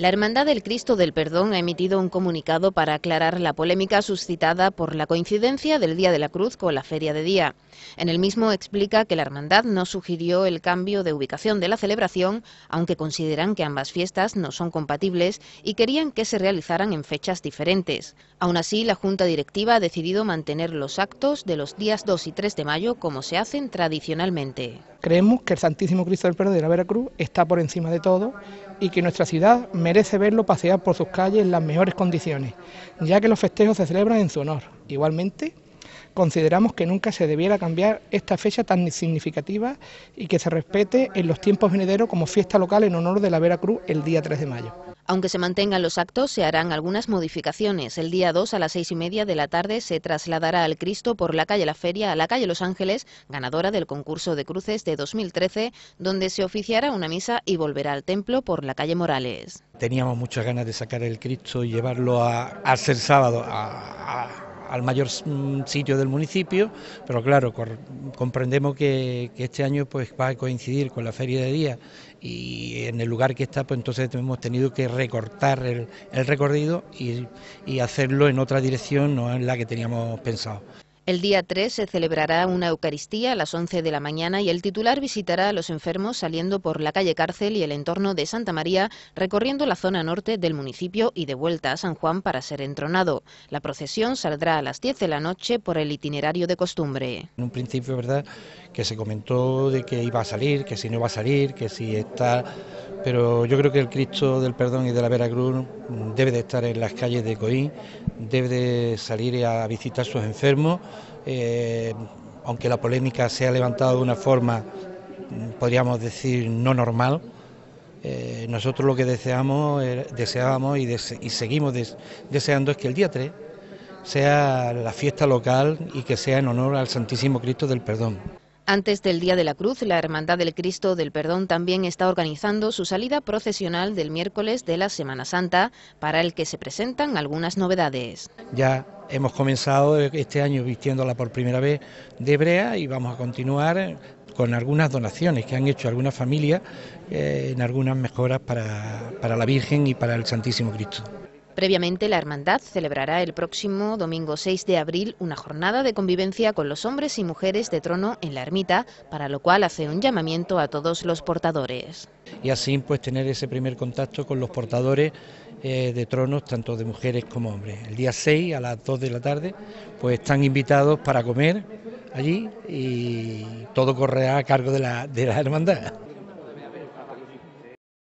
La Hermandad del Cristo del Perdón ha emitido un comunicado para aclarar la polémica suscitada por la coincidencia del Día de la Cruz con la Feria de Día. En el mismo explica que la Hermandad no sugirió el cambio de ubicación de la celebración, aunque consideran que ambas fiestas no son compatibles y querían que se realizaran en fechas diferentes. Aún así, la Junta Directiva ha decidido mantener los actos de los días 2 y 3 de mayo como se hacen tradicionalmente. Creemos que el Santísimo Cristo del Perdón de la Veracruz está por encima de todo y que nuestra ciudad merece verlo pasear por sus calles en las mejores condiciones, ya que los festejos se celebran en su honor. Igualmente, consideramos que nunca se debiera cambiar esta fecha tan significativa y que se respete en los tiempos venideros como fiesta local en honor de la Veracruz el día 3 de mayo. Aunque se mantengan los actos, se harán algunas modificaciones. El día 2 a las 6:30 de la tarde se trasladará al Cristo por la calle La Feria a la calle Los Ángeles, ganadora del concurso de cruces de 2013, donde se oficiará una misa y volverá al templo por la calle Morales. Teníamos muchas ganas de sacar el Cristo y llevarlo a ser sábado al mayor sitio del municipio, pero claro, comprendemos que este año pues va a coincidir con la Feria de Día y en el lugar que está, pues entonces hemos tenido que recortar el recorrido y hacerlo en otra dirección, no en la que teníamos pensado. El día 3 se celebrará una Eucaristía a las 11 de la mañana y el titular visitará a los enfermos saliendo por la calle Cárcel y el entorno de Santa María, recorriendo la zona norte del municipio y de vuelta a San Juan para ser entronado. La procesión saldrá a las 10 de la noche por el itinerario de costumbre. En un principio, verdad, que se comentó de que iba a salir, que si no iba a salir, que si está... Pero yo creo que el Cristo del Perdón y de la Veracruz debe de estar en las calles de Coín, debe de salir a visitar a sus enfermos, aunque la polémica se ha levantado de una forma, podríamos decir, no normal. Nosotros lo que deseábamos y seguimos deseando es que el día 3 sea la fiesta local y que sea en honor al Santísimo Cristo del Perdón. Antes del Día de la Cruz, la Hermandad del Cristo del Perdón también está organizando su salida procesional del miércoles de la Semana Santa, para el que se presentan algunas novedades. Ya hemos comenzado este año vistiéndola por primera vez de brea y vamos a continuar con algunas donaciones que han hecho algunas familias en algunas mejoras para la Virgen y para el Santísimo Cristo. Previamente, la Hermandad celebrará el próximo domingo 6 de abril una jornada de convivencia con los hombres y mujeres de trono en la ermita, para lo cual hace un llamamiento a todos los portadores. Y así pues tener ese primer contacto con los portadores de tronos, tanto de mujeres como hombres. El día 6 a las 2 de la tarde pues están invitados para comer allí y todo correrá a cargo de la hermandad.